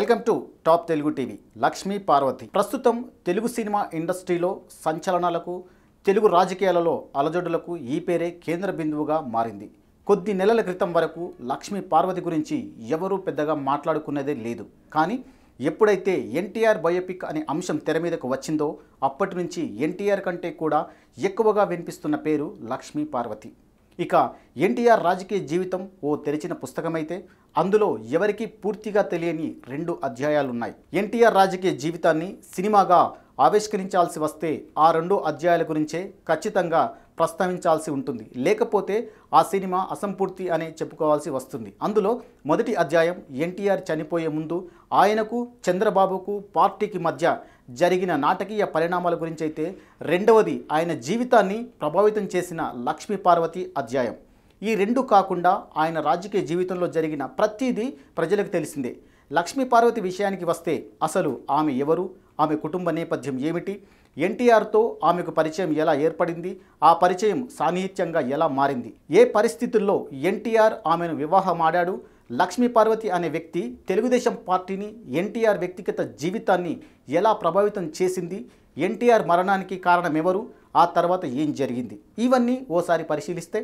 Welcome to top Telugu TV. Lakshmi Parvati ప్రస్తుతం Telugu cinema ఇండస్ట్రీలో సంచలనాలకు, తెలుగు రాజకీయాలలో అలజడులకు ఈ పేరే కేంద్ర బిందువుగా మారింది. కొద్ది నెలల క్రితం వరకు లక్ష్మీ పార్వతి గురించి ఎవరూ పెద్దగా మాట్లాడుకునేదే లేదు. కానీ ఎప్పుడైతే ఎన్టీఆర్ బయోపిక్ అనే అంశం తెర మీదకు వచ్చిందో అప్పటి నుంచి ఎన్టీఆర్ కంటే కూడా ఎక్కువగా వినిపిస్తున్న పేరు లక్ష్మీ పార్వతి. ఇక ఎన్టీఆర్ రాజకీయ జీవితం ఓ తెరిచిన పుస్తకమైతే అందులో ఎవరికీ పూర్తిగా తెలియని 2 అధ్యాయాలున్నాయి. ఎన్టీఆర్ రాజకీయ జీవితాన్ని సినిమాగా ఆవిష్కరించాల్సి వస్తే ఆ 2 అధ్యాయాల గురించే ఖచ్చితంగా ప్రస్తావించాల్సి ఉంటుంది. లేకపోతే ఆ సినిమా అసంపూర్తి అనే చెప్పుకోవాల్సి వస్తుంది. అందులో మొదటి అధ్యాయం ఎన్టీఆర్ చనిపోయే ముందు ఆయనకు, చంద్రబాబుకు, పార్టీకి మధ్య జరిగిన నాటకీయ పరిణామాల గురించి అయితే, రెండవది ఆయన జీవితాన్ని ప్రభావితం చేసిన లక్ష్మీ పార్వతి అధ్యాయం. ఈ 2 కాకుండా ఆయన రాజకీయ జీవితంలో జరిగిన ప్రతిదీ ప్రజలకు తెలిసిందే. లక్ష్మీ పార్వతి విషయానికి వస్తే అసలు ఆమె ఎవరు, ఆమె కుటుంబ నేపథ్యం ఏమిటి, ఎన్టీఆర్తో ఆమెకు పరిచయం ఎలా ఏర్పడింది, ఆ పరిచయం సాన్నిహిత్యంగా ఎలా మారింది, ఏ పరిస్థితుల్లో ఎన్టీఆర్ ఆమెను వివాహమాడాడు, లక్ష్మీ పార్వతి అనే వ్యక్తి తెలుగుదేశం పార్టీని, ఎన్టీఆర్ వ్యక్తిగత జీవితాన్ని ఎలా ప్రభావితం చేసింది, ఎన్టీఆర్ మరణానికి కారణం ఎవరు, ఆ తర్వాత ఏం జరిగింది, ఇవన్నీ ఓసారి పరిశీలిస్తే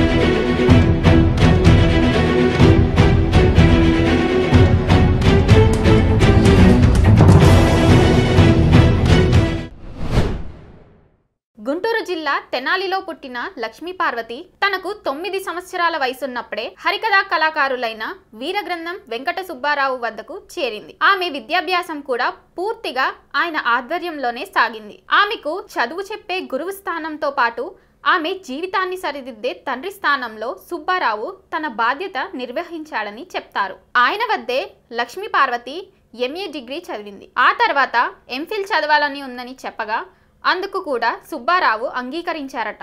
గుంటూరు జిల్లా తెనాలిలో పుట్టిన లక్ష్మీ పార్వతి తనకు 9 సంవత్సరాల వయసున్నప్పుడే హరికథా కళాకారులైన వీరగ్రంథం వెంకట సుబ్బారావు వద్దకు చేరింది. ఆమె విద్యాభ్యాసం కూడా పూర్తిగా ఆయన ఆధ్వర్యంలోనే సాగింది. ఆమెకు చదువు చెప్పే గురువు స్థానంతో పాటు ఆమె జీవితాన్ని సరిదిద్దే తండ్రి స్థానంలో సుబ్బారావు తన బాధ్యత నిర్వహించాడని చెప్తారు. ఆయన వద్దే లక్ష్మీ పార్వతి ఎంఏ డిగ్రీ చదివింది. ఆ తర్వాత ఎంఫిల్ చదవాలని ఉందని చెప్పగా అందుకు కూడా సుబ్బారావు అంగీకరించారట.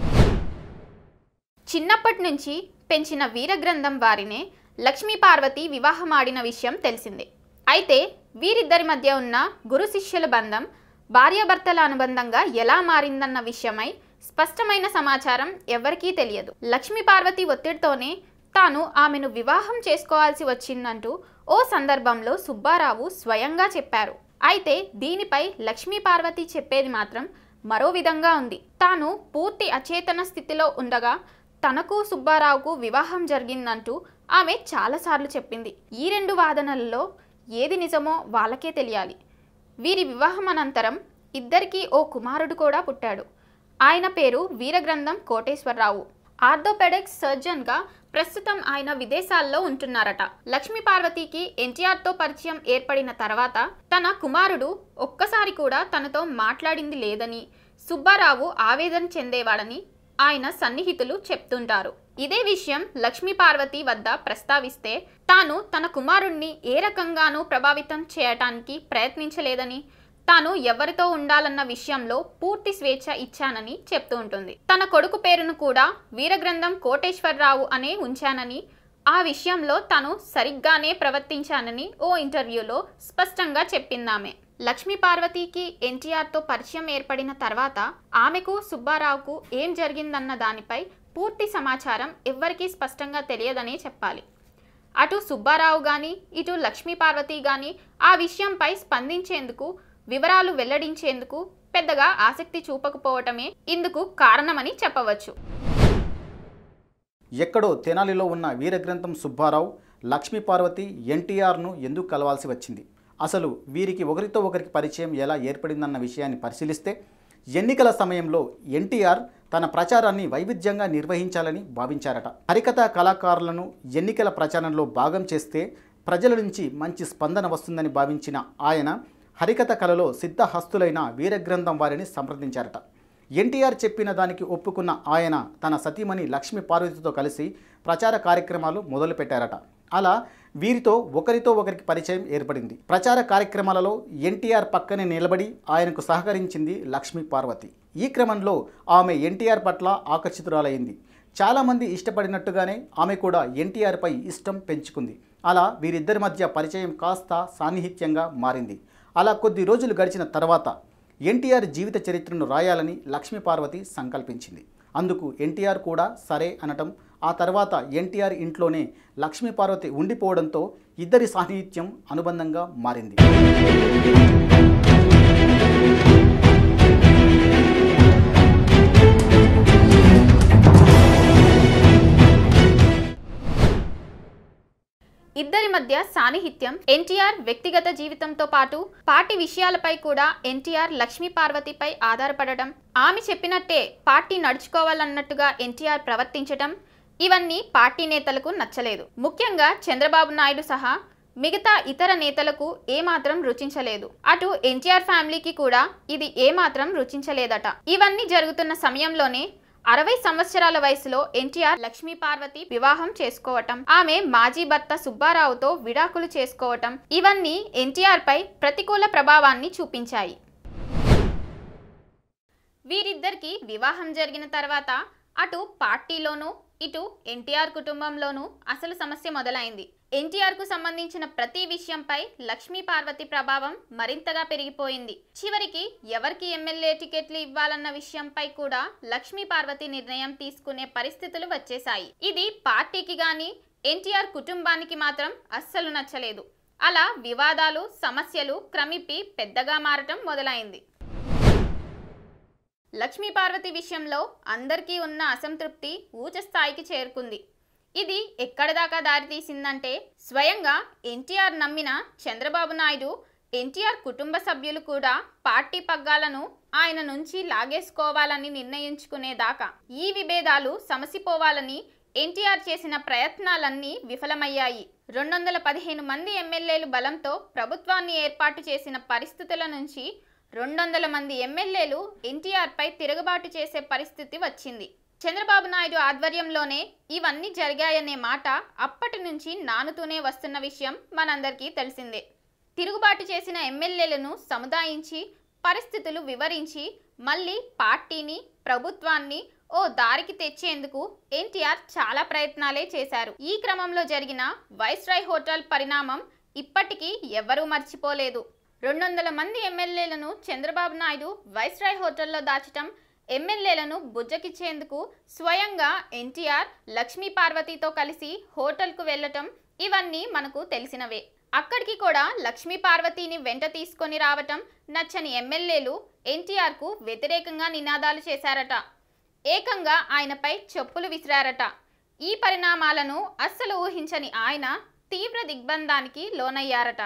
చిన్నప్పటి నుంచి పెంచిన వీరగ్రంథం వారినే లక్ష్మీ పార్వతి వివాహమాడిన విషయం తెలిసిందే. అయితే వీరిద్దరి మధ్య ఉన్న గురు శిష్యుల బంధం భార్యాభర్తల అనుబంధంగా ఎలా మారిందన్న విషయమై స్పష్టమైన సమాచారం ఎవరికీ తెలియదు. లక్ష్మీ పార్వతి ఒత్తిడితోనే తాను ఆమెను వివాహం చేసుకోవాల్సి వచ్చిందంటూ ఓ సందర్భంలో సుబ్బారావు స్వయంగా చెప్పారు. అయితే దీనిపై లక్ష్మీ పార్వతి చెప్పేది మాత్రం మరో విధంగా ఉంది. తాను పూర్తి అచేతన స్థితిలో ఉండగా తనకు సుబ్బారావుకు వివాహం జరిగిందంటూ ఆమె చాలాసార్లు చెప్పింది. ఈ 2 వాదనలలో ఏది నిజమో వాళ్ళకే తెలియాలి. వీరి వివాహం అనంతరం ఇద్దరికీ ఓ కుమారుడు కూడా పుట్టాడు. ఆయన పేరు వీరగ్రంథం కోటేశ్వరరావు. ఆర్థోపెడిక్స్ సర్జన్గా ప్రస్తుతం ఆయన విదేశాల్లో ఉంటున్నారట. లక్ష్మీ పార్వతికి ఎన్టీఆర్తో పరిచయం ఏర్పడిన తర్వాత తన కుమారుడు ఒక్కసారి కూడా తనతో మాట్లాడింది లేదని సుబ్బారావు ఆవేదన చెందేవాడని ఆయన సన్నిహితులు చెప్తుంటారు. ఇదే విషయం లక్ష్మీ పార్వతి వద్ద ప్రస్తావిస్తే తాను తన కుమారుణ్ణి ఏ రకంగానూ ప్రభావితం చేయటానికి ప్రయత్నించలేదని, తాను ఎవరితో ఉండాలన్న విషయంలో పూర్తి స్వేచ్ఛ ఇచ్చానని చెప్తూ ఉంటుంది. తన కొడుకు పేరును కూడా వీరగ్రంథం కోటేశ్వరరావు అనే ఉంచానని, ఆ విషయంలో తాను సరిగ్గానే ప్రవర్తించానని ఓ ఇంటర్వ్యూలో స్పష్టంగా చెప్పిందామె. లక్ష్మీ పార్వతికి ఎన్టీఆర్తో పరిచయం ఏర్పడిన తర్వాత ఆమెకు సుబ్బారావుకు ఏం జరిగిందన్న దానిపై పూర్తి సమాచారం ఎవ్వరికీ స్పష్టంగా తెలియదనే చెప్పాలి. అటు సుబ్బారావు కానీ ఇటు లక్ష్మీ పార్వతి కానీ ఆ విషయంపై స్పందించేందుకు, వివరాలు వెల్లడించేందుకు పెద్దగా ఆసక్తి చూపకపోవటమే ఇందుకు కారణమని చెప్పవచ్చు. ఎక్కడో తెనాలిలో ఉన్న వీరగ్రంథం సుబ్బారావు, లక్ష్మీ పార్వతి ఎన్టీఆర్ను ఎందుకు కలవాల్సి వచ్చింది, అసలు వీరికి ఒకరితో ఒకరికి పరిచయం ఎలా ఏర్పడిందన్న విషయాన్ని పరిశీలిస్తే ఎన్నికల సమయంలో ఎన్టీఆర్ తన ప్రచారాన్ని వైవిధ్యంగా నిర్వహించాలని భావించారట. హరికథా కళాకారులను ఎన్నికల ప్రచారంలో భాగం చేస్తే ప్రజల నుంచి మంచి స్పందన వస్తుందని భావించిన ఆయన హరికథ కళలో సిద్ధహస్తులైన వీరగ్రంథం వారిని సంప్రదించారట. ఎన్టీఆర్ చెప్పిన దానికి ఒప్పుకున్న ఆయన తన సతీమణి లక్ష్మీ పార్వతితో కలిసి ప్రచార కార్యక్రమాలు మొదలుపెట్టారట. అలా వీరితో ఒకరితో ఒకరికి పరిచయం ఏర్పడింది. ప్రచార కార్యక్రమాలలో ఎన్టీఆర్ పక్కనే నిలబడి ఆయనకు సహకరించింది లక్ష్మీ పార్వతి. ఈ క్రమంలో ఆమె ఎన్టీఆర్ పట్ల ఆకర్షితురాలైంది. చాలామంది ఇష్టపడినట్టుగానే ఆమె కూడా ఎన్టీఆర్పై ఇష్టం పెంచుకుంది. అలా వీరిద్దరి మధ్య పరిచయం కాస్త సాన్నిహిత్యంగా మారింది. అలా కొద్ది రోజులు గడిచిన తర్వాత ఎన్టీఆర్ జీవిత చరిత్రను రాయాలని లక్ష్మీ పార్వతి సంకల్పించింది. అందుకు ఎన్టీఆర్ కూడా సరే అనటం ఆ తర్వాత ఎన్టీఆర్ ఇంట్లోనే లక్ష్మీపార్వతి ఉండిపోవడంతో ఇద్దరి సాన్నిహిత్యం అనుబంధంగా మారింది. ఇద్దరి మధ్య సాన్నిహిత్యం ఎన్టీఆర్ వ్యక్తిగత జీవితంతో పాటు పార్టీ విషయాలపై కూడా ఎన్టీఆర్ లక్ష్మీపార్వతిపై ఆధారపడడం, ఆమె చెప్పినట్టే పార్టీ నడుచుకోవాలన్నట్టుగా ఎన్టీఆర్ ప్రవర్తించడం ఇవన్నీ పార్టీ నేతలకు నచ్చలేదు. ముఖ్యంగా చంద్రబాబు నాయుడు సహా మిగతా ఇతర నేతలకు ఏమాత్రం రుచించలేదు. అటు ఎన్టీఆర్ ఫ్యామిలీకి కూడా ఇది ఏమాత్రం రుచించలేదట. ఇవన్నీ జరుగుతున్న సమయంలోనే 60 సంవత్సరాల వయసులో ఎన్టీఆర్ లక్ష్మీపార్వతి వివాహం చేసుకోవటం, ఆమె మాజీ భర్త సుబ్బారావుతో విడాకులు చేసుకోవటం ఇవన్నీ ఎన్టీఆర్ పై ప్రతికూల ప్రభావాన్ని చూపించాయి. వీరిద్దరికి వివాహం జరిగిన తర్వాత అటు పార్టీలోనూ ఇటు ఎన్టీఆర్ కుటుంబంలోనూ అసలు సమస్య మొదలైంది. ఎన్టీఆర్ కు సంబంధించిన ప్రతి విషయంపై లక్ష్మీపార్వతి ప్రభావం మరింతగా పెరిగిపోయింది. చివరికి ఎవరికి ఎమ్మెల్యే టికెట్లు ఇవ్వాలన్న విషయంపై కూడా లక్ష్మీపార్వతి నిర్ణయం తీసుకునే పరిస్థితులు వచ్చేశాయి. ఇది పార్టీకి గాని ఎన్టీఆర్ కుటుంబానికి మాత్రం అస్సలు నచ్చలేదు. అలా వివాదాలు సమస్యలు క్రమిపి పెద్దగా మారటం మొదలైంది. లక్ష్మీపార్వతి విషయంలో అందరికీ ఉన్న అసంతృప్తి ఊచ స్థాయికి చేరుకుంది. ఇది ఎక్కడ దాకా దారితీసిందంటే స్వయంగా ఎన్టీఆర్ నమ్మిన చంద్రబాబు నాయుడు, ఎన్టీఆర్ కుటుంబ సభ్యులు కూడా పార్టీ పగ్గాలను ఆయన నుంచి లాగేసుకోవాలని నిర్ణయించుకునేదాకా. ఈ విభేదాలు సమసిపోవాలని ఎన్టీఆర్ చేసిన ప్రయత్నాలన్నీ విఫలమయ్యాయి. 215 మంది ఎమ్మెల్యేలు బలంతో ప్రభుత్వాన్ని ఏర్పాటు చేసిన పరిస్థితుల నుంచి 200 మంది ఎమ్మెల్యేలు ఎన్టీఆర్ పై తిరుగుబాటు చేసే పరిస్థితి వచ్చింది. చంద్రబాబు నాయుడు ఆధ్వర్యంలోనే ఇవన్నీ జరిగాయనే మాట అప్పటి నుంచి నానుతూనే వస్తున్న విషయం మనందరికీ తెలిసిందే. తిరుగుబాటు చేసిన ఎమ్మెల్యేలను సముదాయించి పరిస్థితులు వివరించి మళ్ళీ పార్టీని ప్రభుత్వాన్ని ఓ దారికి తెచ్చేందుకు ఎన్టీఆర్ చాలా ప్రయత్నాలే చేశారు. ఈ క్రమంలో జరిగిన వైస్రాయ్ హోటల్ పరిణామం ఇప్పటికీ ఎవ్వరూ మర్చిపోలేదు. 200 మంది ఎమ్మెల్యేలను చంద్రబాబు నాయుడు వైస్రాయ్ హోటల్లో దాచటం, ఎమ్మెల్యేలను బుజ్జకిచ్చేందుకు స్వయంగా ఎన్టీఆర్ లక్ష్మీపార్వతితో కలిసి హోటల్కు వెళ్లటం ఇవన్నీ మనకు తెలిసినవే. అక్కడికి కూడా లక్ష్మీపార్వతిని వెంట తీసుకొని రావటం నచ్చని ఎమ్మెల్యేలు ఎన్టీఆర్కు వ్యతిరేకంగా నినాదాలు చేశారట. ఏకంగా ఆయనపై చెప్పులు విసిరారట. ఈ పరిణామాలను అస్సలు ఊహించని ఆయన తీవ్ర దిగ్బంధానికి లోనయ్యారట.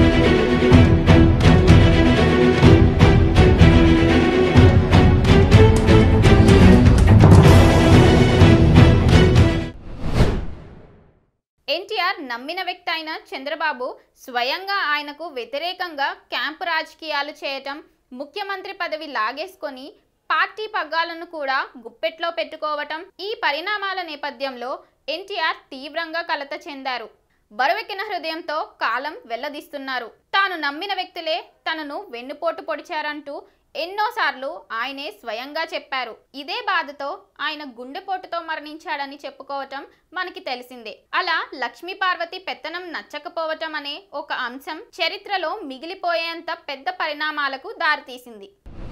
ఎన్టీఆర్ నమ్మిన వ్యక్తి అయిన చంద్రబాబు స్వయంగా ఆయనకు వ్యతిరేకంగా క్యాంపు రాజకీయాలు చేయటం, ముఖ్యమంత్రి పదవి లాగేసుకొని పార్టీ పగ్గాలను కూడా గుప్పెట్లో పెట్టుకోవటం, ఈ పరిణామాల నేపథ్యంలో ఎన్టీఆర్ తీవ్రంగా కలత చెందారు. బరువెక్కిన హృదయంతో కాలం వెల్లదీస్తున్నారు. తాను నమ్మిన వ్యక్తులే తనను వెన్నుపోటు పొడిచారంటూ ఎన్నోసార్లు ఆయనే స్వయంగా చెప్పారు. ఇదే బాధతో ఆయన గుండెపోటుతో మరణించాడని చెప్పుకోవటం మనకి తెలిసిందే. అలా లక్ష్మీపార్వతి పెత్తనం నచ్చకపోవటం అనే ఒక అంశం చరిత్రలో మిగిలిపోయేంత పెద్ద పరిణామాలకు దారితీసింది.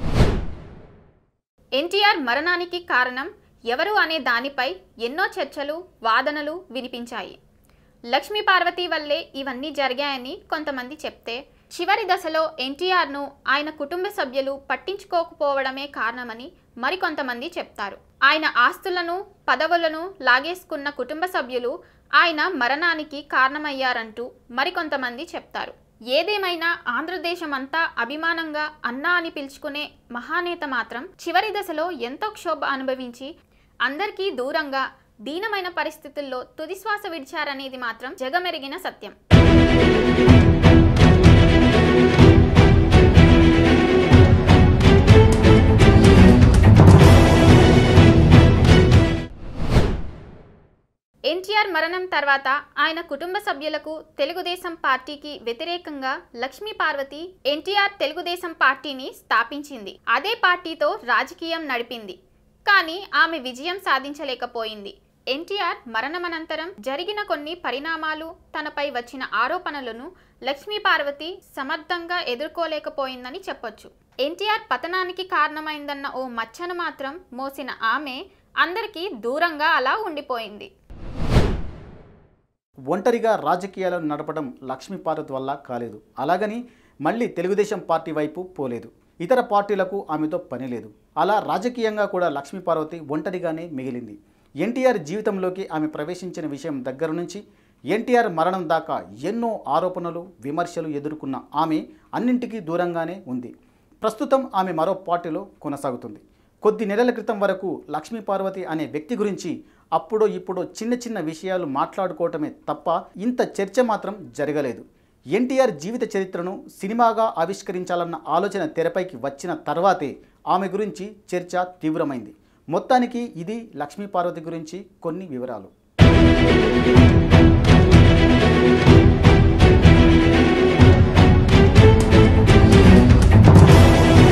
ఎన్టీఆర్ మరణానికి కారణం ఎవరు అనే దానిపై ఎన్నో చర్చలు, వాదనలు వినిపించాయి. లక్ష్మీపార్వతి వల్లే ఇవన్నీ జరిగాయని కొంతమంది చెప్తే, చివరి దశలో ఎన్టీఆర్ను ఆయన కుటుంబ సభ్యులు పట్టించుకోకపోవడమే కారణమని మరికొంతమంది చెప్తారు. ఆయన ఆస్తులను, పదవులను లాగేసుకున్న కుటుంబ సభ్యులు ఆయన మరణానికి కారణమయ్యారంటూ మరికొంతమంది చెప్తారు. ఏదేమైనా ఆంధ్రదేశం అంతా అభిమానంగా అన్నా అని పిలుచుకునే మహానేత మాత్రం చివరి దశలో ఎంతో క్షోభ అనుభవించి అందరికీ దూరంగా దీనమైన పరిస్థితుల్లో తుదిశ్వాస విడిచారనేది మాత్రం జగమెరిగిన సత్యం. ఎన్టీఆర్ మరణం తర్వాత ఆయన కుటుంబ సభ్యులకు తెలుగుదేశం పార్టీకి వ్యతిరేకంగా లక్ష్మీపార్వతి ఎన్టీఆర్ తెలుగుదేశం పార్టీని స్థాపించింది. అదే పార్టీతో రాజకీయం నడిపింది. కానీ ఆమె విజయం సాధించలేకపోయింది. ఎన్టీఆర్ మరణమనంతరం జరిగిన కొన్ని పరిణామాలు, తనపై వచ్చిన ఆరోపణలను లక్ష్మీపార్వతి సమర్థంగా ఎదుర్కోలేకపోయిందని చెప్పొచ్చు. ఎన్టీఆర్ పతనానికి కారణమైందన్న ఓ మచ్చను మాత్రం మోసిన ఆమె అందరికీ దూరంగా అలా ఉండిపోయింది. ఒంటరిగా రాజకీయాలను నడపడం లక్ష్మీపార్వతి వల్ల కాలేదు. అలాగని మళ్ళీ తెలుగుదేశం పార్టీ వైపు పోలేదు. ఇతర పార్టీలకు ఆమెతో పని లేదు. అలా రాజకీయంగా కూడా లక్ష్మీపార్వతి ఒంటరిగానే మిగిలింది. ఎన్టీఆర్ జీవితంలోకి ఆమె ప్రవేశించిన విషయం దగ్గర నుంచి ఎన్టీఆర్ మరణం దాకా ఎన్నో ఆరోపణలు, విమర్శలు ఎదుర్కొన్న ఆమె అన్నింటికీ దూరంగానే ఉంది. ప్రస్తుతం ఆమె మరో పార్టీలో కొనసాగుతుంది. కొద్ది నెలల క్రితం వరకు లక్ష్మీపార్వతి అనే వ్యక్తి గురించి అప్పుడో ఇప్పుడో చిన్న చిన్న విషయాలు మాట్లాడుకోవటమే తప్ప ఇంత చర్చ మాత్రం జరగలేదు. ఎన్టీఆర్ జీవిత చరిత్రను సినిమాగా ఆవిష్కరించాలన్న ఆలోచన తెరపైకి వచ్చిన తర్వాతే ఆమె గురించి చర్చ తీవ్రమైంది. మొత్తానికి ఇది లక్ష్మీపార్వతి గురించి కొన్ని వివరాలు.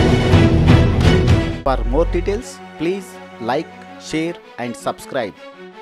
For more details, please like, share and subscribe.